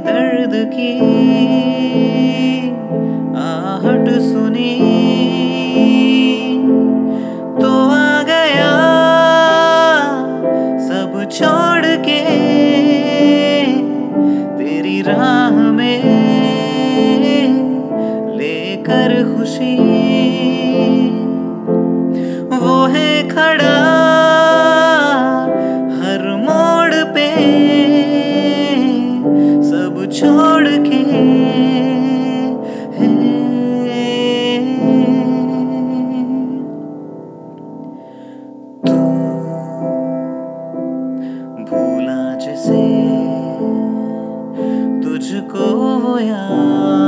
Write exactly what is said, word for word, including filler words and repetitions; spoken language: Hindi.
दर्द की आहट सुनी तो आ गया सब छोड़ के तेरी राह में लेकर खुशी। वो है खड़ा हर मोड़ पे सब छोड़ के तू भूला जिसे तुझको वो याद